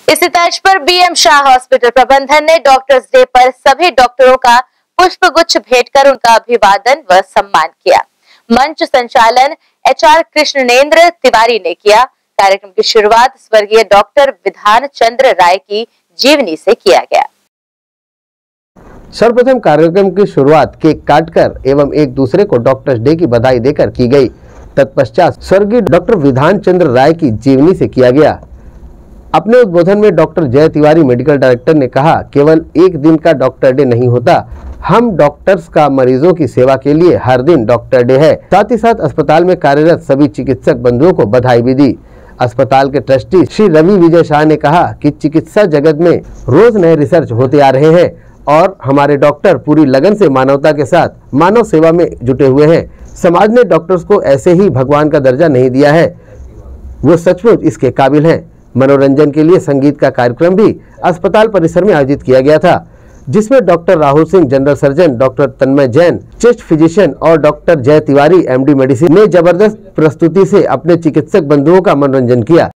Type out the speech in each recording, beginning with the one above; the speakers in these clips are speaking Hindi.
इसी तर्ज पर बीएम शाह हॉस्पिटल प्रबंधन ने डॉक्टर्स डे पर सभी डॉक्टरों का पुष्प गुच्छ भेंट कर उनका अभिवादन व सम्मान किया। मंच संचालन एचआर कृष्णेंद्र तिवारी ने किया। कार्यक्रम की शुरुआत स्वर्गीय डॉक्टर विधान चंद्र राय की जीवनी से किया गया। सर्वप्रथम कार्यक्रम की शुरुआत केक काटकर एवं एक दूसरे को डॉक्टर्स डे की बधाई देकर की गई। तत्पश्चात स्वर्गीय डॉक्टर विधान चंद्र राय की जीवनी से किया गया। अपने उद्बोधन में doctor Jay Tiwari medical director ने कहा, केवल एक दिन का डॉक्टर डे नहीं होता, हम डॉक्टर्स का मरीजों की सेवा के लिए हर दिन डॉक्टर डे है। साथ ही साथ अस्पताल में कार्यरत सभी चिकित्सक बंधुओं को बधाई भी दी। अस्पताल के ट्रस्टी श्री रवि विजय शाह ने कहा कि चिकित्सा जगत में रोज नए रिसर्च होते आ रहे हैं और हमारे डॉक्टर पूरी लगन से मानवता के साथ मानव सेवा में जुटे हुए हैं। समाज ने डॉक्टर्स को ऐसे ही भगवान का दर्जा नहीं दिया है, वो सचमुच इसके काबिल हैं। मनोरंजन के लिए संगीत का कार्यक्रम भी अस्पताल परिसर में आयोजित किया गया था, जिसमें doctor Rahul Singh general surgeon, doctor Tanmay Jain chest physician और doctor Jay Tiwari MD medicine ने जबरदस्त प्रस्तुति से अपने चिकित्सक बंधुओं का मनोरंजन किया।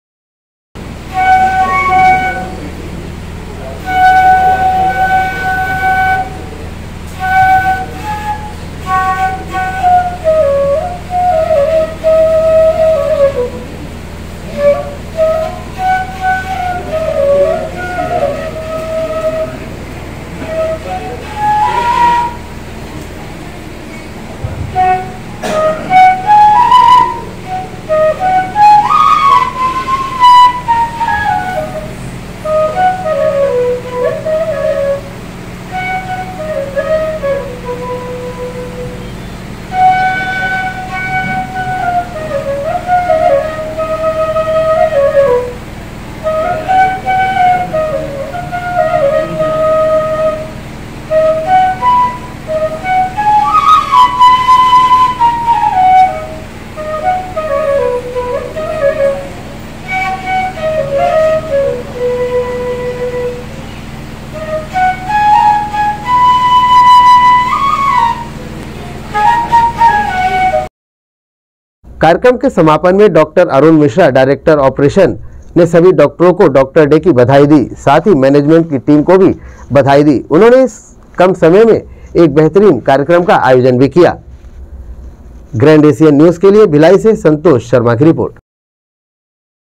कार्यक्रम के समापन में doctor Arun Mishra, director operation, ने सभी डॉक्टरों को डॉक्टर डे की बधाई दी। साथ ही मैनेजमेंट की टीम को भी बधाई दी। उन्होंने इस कम समय में एक बेहतरीन कार्यक्रम का आयोजन भी किया। ग्रैंड एशियन न्यूज के लिए भिलाई से संतोष शर्मा की रिपोर्ट।